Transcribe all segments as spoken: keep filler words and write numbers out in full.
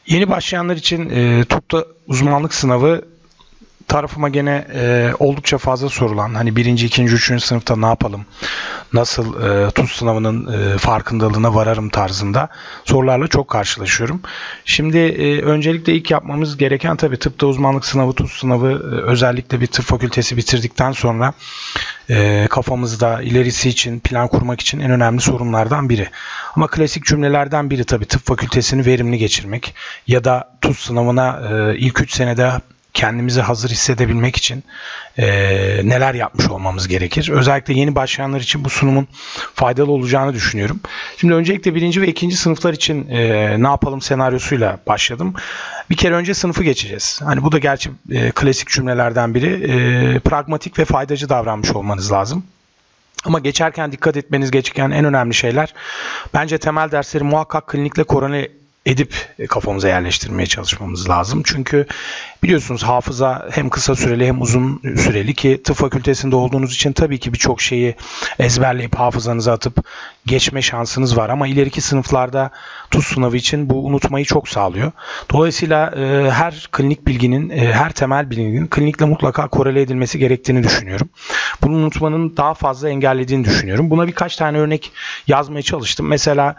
Yeni başlayanlar için e, TUP'ta uzmanlık sınavı tarafıma gene e, oldukça fazla sorulan, hani birinci, ikinci, üçüncü sınıfta ne yapalım, nasıl e, TUS sınavının e, farkındalığına vararım tarzında sorularla çok karşılaşıyorum. Şimdi e, öncelikle ilk yapmamız gereken tabii tıpta uzmanlık sınavı, TUS sınavı e, özellikle bir tıp fakültesi bitirdikten sonra e, kafamızda ilerisi için plan kurmak için en önemli sorunlardan biri. Ama klasik cümlelerden biri tabii tıp fakültesini verimli geçirmek ya da TUS sınavına e, ilk üç senede kendimizi hazır hissedebilmek için e, neler yapmış olmamız gerekir. Özellikle yeni başlayanlar için bu sunumun faydalı olacağını düşünüyorum. Şimdi öncelikle birinci ve ikinci sınıflar için e, ne yapalım senaryosuyla başladım. Bir kere önce sınıfı geçeceğiz. Hani bu da gerçi e, klasik cümlelerden biri. E, pragmatik ve faydacı davranmış olmanız lazım. Ama geçerken dikkat etmeniz gereken en önemli şeyler, bence temel dersleri muhakkak klinikle korone edip kafamıza yerleştirmeye çalışmamız lazım. Çünkü biliyorsunuz hafıza hem kısa süreli hem uzun süreli, ki tıp fakültesinde olduğunuz için tabii ki birçok şeyi ezberleyip hafızanıza atıp geçme şansınız var. Ama ileriki sınıflarda TUS sınavı için bu unutmayı çok sağlıyor. Dolayısıyla e, her klinik bilginin, e, her temel bilginin klinikle mutlaka korele edilmesi gerektiğini düşünüyorum. Bunu unutmanın daha fazla engellediğini düşünüyorum. Buna birkaç tane örnek yazmaya çalıştım. Mesela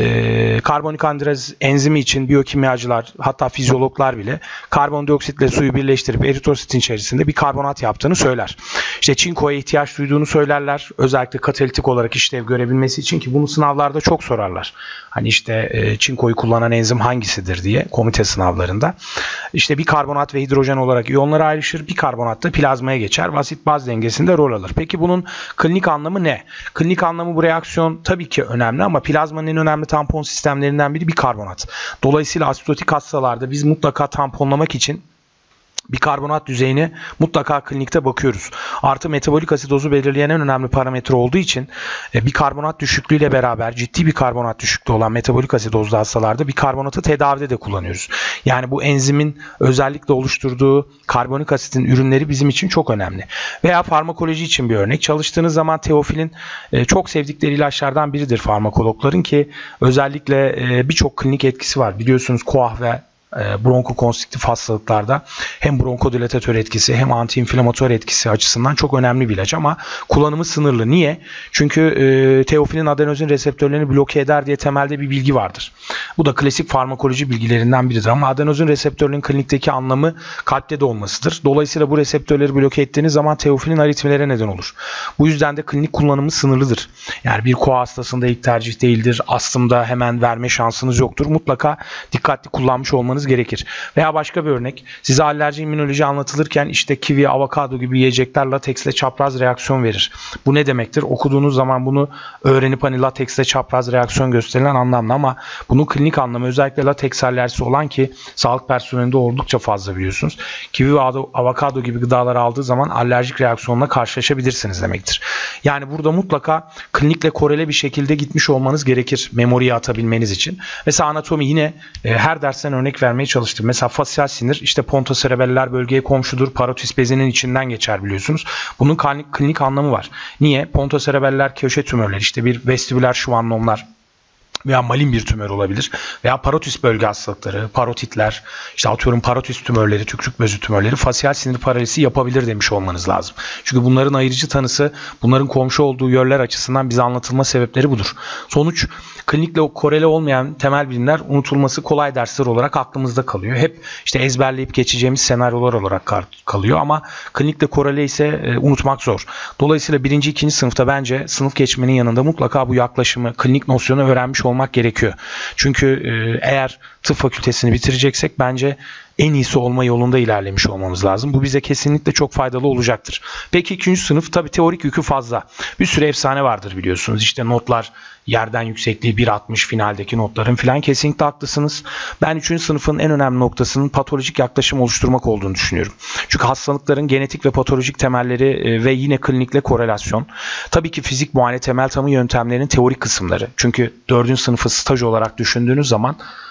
e, karbonik anhidraz enzimi için biyokimyacılar, hatta fizyologlar bile karbondioksitle suyu birleştirip eritrositin içerisinde bir karbonat yaptığını söyler. İşte çinkoya ihtiyaç duyduğunu söylerler. Özellikle katalitik olarak işlev görebilmesi için, ki bunu sınavlarda çok sorarlar. Hani işte e, çinkoyu kullanan enzim hangisidir diye komite sınavlarında. İşte bir karbonat ve hidrojen olarak iyonlara ayrışır. Bir karbonat da plazmaya geçer. Asit baz dengesinde rol alır. Peki bunun klinik anlamı ne? Klinik anlamı, bu reaksiyon tabii ki önemli ama plazmanın en önemli tampon sistemlerinden biri bir karbonat. Dolayısıyla asitotik hastalarda biz mutlaka tamponlamak için bir karbonat düzeyini mutlaka klinikte bakıyoruz. Artı metabolik asidozu belirleyen en önemli parametre olduğu için bir karbonat düşüklüğüyle beraber ciddi bir karbonat düşüklüğü olan metabolik asidozlu hastalarda bir karbonatı tedavide de kullanıyoruz. Yani bu enzimin özellikle oluşturduğu karbonik asitin ürünleri bizim için çok önemli. Veya farmakoloji için bir örnek. Çalıştığınız zaman teofilin çok sevdikleri ilaçlardan biridir farmakologların, ki özellikle birçok klinik etkisi var. Biliyorsunuz koah ve bronkokonstriktif hastalıklarda hem bronkodilatatör etkisi hem antiinflamatör etkisi açısından çok önemli bir ilaç, ama kullanımı sınırlı. Niye? Çünkü e, teofilin adenozin reseptörlerini bloke eder diye temelde bir bilgi vardır. Bu da klasik farmakoloji bilgilerinden biridir, ama adenozin reseptörlerinin klinikteki anlamı kalpte de olmasıdır. Dolayısıyla bu reseptörleri bloke ettiğiniz zaman teofilin aritmilere neden olur. Bu yüzden de klinik kullanımı sınırlıdır. Yani bir koa hastasında ilk tercih değildir. Astımda hemen verme şansınız yoktur. Mutlaka dikkatli kullanmış olmanız gerekir. Veya başka bir örnek, size alerji immünoloji anlatılırken işte kivi, avokado gibi yiyecekler lateksle çapraz reaksiyon verir. Bu ne demektir? Okuduğunuz zaman bunu öğrenip hani lateksle çapraz reaksiyon gösterilen anlamlı, ama bunun klinik anlamı özellikle lateks alerjisi olan, ki sağlık personelinde oldukça fazla biliyorsunuz. Kivi ve avokado gibi gıdaları aldığı zaman alerjik reaksiyonla karşılaşabilirsiniz demektir. Yani burada mutlaka klinikle korele bir şekilde gitmiş olmanız gerekir memoriye atabilmeniz için. Mesela anatomi yine e, her dersten örnek vermeye çalıştım. Mesela fasyal sinir işte pontoserebeller bölgeye komşudur. Parotis bezinin içinden geçer biliyorsunuz. Bunun klinik, klinik anlamı var. Niye? Pontoserebeller köşe tümörleri, işte bir vestibüler şuvannomlar veya malin bir tümör olabilir. Veya parotis bölge hastalıkları, parotitler, işte atıyorum parotis tümörleri, tükürük bezi tümörleri fasyal sinir paralisi yapabilir demiş olmanız lazım. Çünkü bunların ayırıcı tanısı, bunların komşu olduğu yerler açısından bize anlatılma sebepleri budur. Sonuç, klinikle korele olmayan temel bilimler unutulması kolay dersler olarak aklımızda kalıyor. Hep işte ezberleyip geçeceğimiz senaryolar olarak kalıyor, ama klinikle korele ise e, unutmak zor. Dolayısıyla birinci, ikinci sınıfta bence sınıf geçmenin yanında mutlaka bu yaklaşımı, klinik nosyonu öğrenmiş olmak gerekiyor. Çünkü e, eğer tıp fakültesini bitireceksek bence en iyisi olma yolunda ilerlemiş olmamız lazım. Bu bize kesinlikle çok faydalı olacaktır. Peki ikinci sınıf, tabii teorik yükü fazla. Bir sürü efsane vardır biliyorsunuz. İşte notlar yerden yüksekliği bir altmış finaldeki notların filan, kesinlikle haklısınız. Ben üçüncü sınıfın en önemli noktasının patolojik yaklaşım oluşturmak olduğunu düşünüyorum. Çünkü hastalıkların genetik ve patolojik temelleri ve yine klinikle korelasyon. Tabii ki fizik muayene temel tanı yöntemlerinin teorik kısımları. Çünkü dördüncü sınıfı staj olarak düşündüğünüz zaman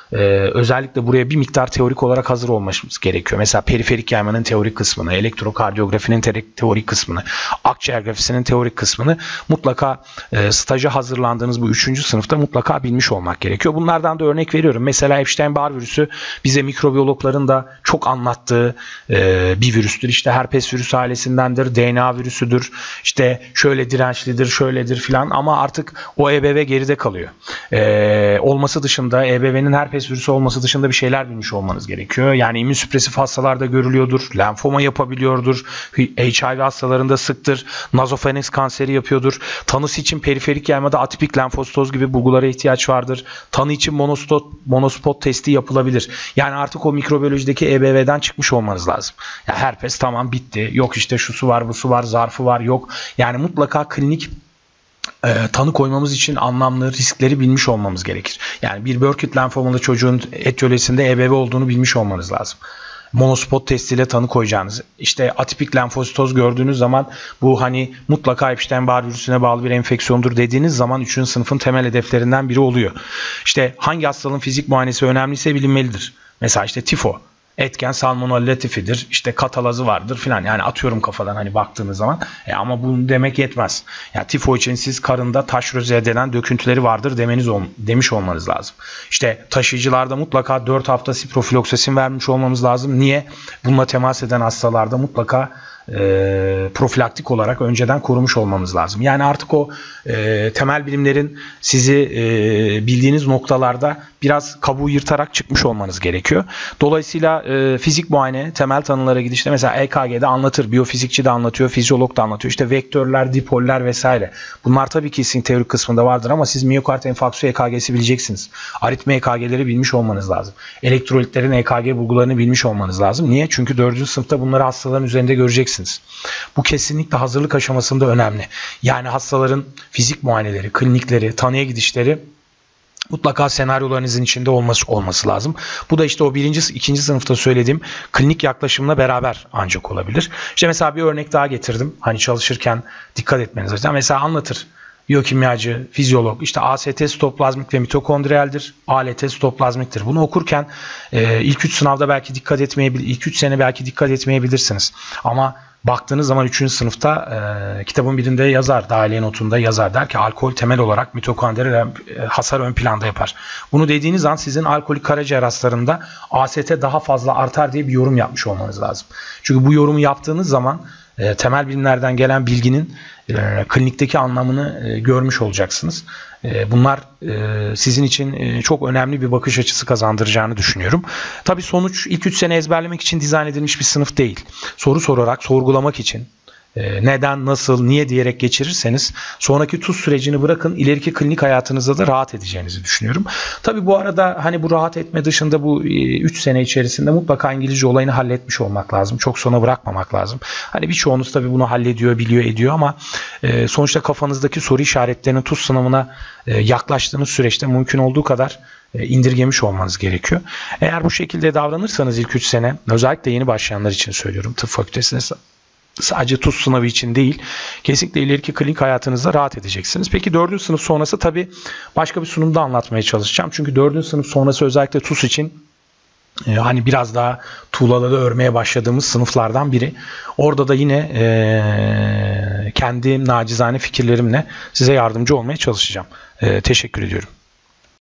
e, özellikle buraya bir miktar teorik olarak hazır olmamız gerekiyor. Mesela periferik yaymanın teorik kısmını, elektrokardiyografinin te teorik kısmını, akciğer grafisinin teorik kısmını mutlaka e, staja hazırlandığınız bu üçüncü sınıfta mutlaka bilmiş olmak gerekiyor. Bunlardan da örnek veriyorum. Mesela Epstein-Barr virüsü bize mikrobiyologların da çok anlattığı e, bir virüstür. İşte herpes virüsü ailesindendir, D N A virüsüdür, işte şöyle dirençlidir, şöyledir filan, ama artık o E B V geride kalıyor. E, olması dışında, E B V'nin herpes virüsü olması dışında bir şeyler bilmiş olmanız gerekiyor. Yani immünsüpresif hastalarda görülüyordur, lenfoma yapabiliyordur, H I V hastalarında sıktır, nazofarenks kanseri yapıyordur. Tanısı için periferik yaymada atipik lenfositoz gibi bulgulara ihtiyaç vardır. Tanı için monospot, monospot testi yapılabilir. Yani artık o mikrobiyolojideki E B V'den çıkmış olmanız lazım. Ya herpes tamam, bitti. Yok işte şusu var, busu var, zarfı var, yok. Yani mutlaka klinik e, tanı koymamız için anlamlı riskleri bilmiş olmamız gerekir. Yani bir Burkitt lenfomalı çocuğun etiyolojisinde E B V olduğunu bilmiş olmanız lazım. Monospot testiyle tanı koyacağınız, işte atipik lenfositoz gördüğünüz zaman bu hani mutlaka Epstein-Barr virüsüne bağlı bir enfeksiyondur dediğiniz zaman üçüncü sınıfın temel hedeflerinden biri oluyor. İşte hangi hastalığın fizik muayenesi önemliyse bilinmelidir. Mesela işte tifo. Etken salmonella tifidir, işte katalazı vardır filan. Yani atıyorum kafadan hani baktığınız zaman. E ama bunu demek yetmez. Yani tifo için siz karında taşrözeye denen döküntüleri vardır demeniz ol, demiş olmanız lazım. İşte taşıyıcılarda mutlaka dört hafta siprofiloksasin vermiş olmamız lazım. Niye? Bununla temas eden hastalarda mutlaka E, profilaktik olarak önceden korumuş olmamız lazım. Yani artık o e, temel bilimlerin sizi e, bildiğiniz noktalarda biraz kabuğu yırtarak çıkmış olmanız gerekiyor. Dolayısıyla e, fizik muayene, temel tanılara gidişte mesela E K G'de anlatır, biyofizikçi de anlatıyor, fizyolog da anlatıyor. İşte vektörler, dipoller vesaire. Bunlar tabii ki sizin teorik kısmında vardır ama siz miyokard enfarktüsü E K G'si bileceksiniz. Aritmi E K G'leri bilmiş olmanız lazım. Elektrolitlerin E K G bulgularını bilmiş olmanız lazım. Niye? Çünkü dördüncü sınıfta bunları hastaların üzerinde göreceksiniz. Bu kesinlikle hazırlık aşamasında önemli. Yani hastaların fizik muayeneleri, klinikleri, tanıya gidişleri mutlaka senaryolarınızın içinde olması olması lazım. Bu da işte o birinci, ikinci sınıfta söylediğim klinik yaklaşımla beraber ancak olabilir. İşte mesela bir örnek daha getirdim. Hani çalışırken dikkat etmeniz lazım. Mesela anlatır. Biyokimyacı, fizyolog, işte A S T sitoplazmik ve mitokondriyaldir, A L T sitoplazmiktir. Bunu okurken e, ilk üç sınavda belki dikkat etmeyebilir, ilk üç sene belki dikkat etmeyebilirsiniz. Ama baktığınız zaman üçüncü sınıfta e, kitabın birinde yazar, dahiliye notunda yazar. Der ki alkol temel olarak mitokondriyal e, hasar ön planda yapar. Bunu dediğiniz an sizin alkolik karaciğer hastalarında A S T daha fazla artar diye bir yorum yapmış olmanız lazım. Çünkü bu yorumu yaptığınız zaman e, temel bilimlerden gelen bilginin e, klinikteki anlamını e, görmüş olacaksınız. E, bunlar e, sizin için e, çok önemli bir bakış açısı kazandıracağını düşünüyorum. Tabii sonuç ilk üç sene ezberlemek için dizayn edilmiş bir sınıf değil. Soru sorarak, sorgulamak için, neden, nasıl, niye diyerek geçirirseniz sonraki tuz sürecini bırakın, ileriki klinik hayatınızda da rahat edeceğinizi düşünüyorum. Tabii bu arada hani bu rahat etme dışında bu üç sene içerisinde mutlaka İngilizce olayını halletmiş olmak lazım. Çok sona bırakmamak lazım. Hani birçoğunuz tabii bunu hallediyor, biliyor, ediyor ama sonuçta kafanızdaki soru işaretlerinin tuz sınavına yaklaştığınız süreçte mümkün olduğu kadar indirgemiş olmanız gerekiyor. Eğer bu şekilde davranırsanız ilk üç sene, özellikle yeni başlayanlar için söylüyorum, tıp fakültesine sadece tuz sınavı için değil, kesinlikle ileriki klinik hayatınızda rahat edeceksiniz. Peki dördüncü sınıf sonrası tabii başka bir sunumda anlatmaya çalışacağım. Çünkü dördüncü sınıf sonrası özellikle tuz için e, hani biraz daha tuğlaları örmeye başladığımız sınıflardan biri. Orada da yine e, kendi nacizane fikirlerimle size yardımcı olmaya çalışacağım. E, teşekkür ediyorum.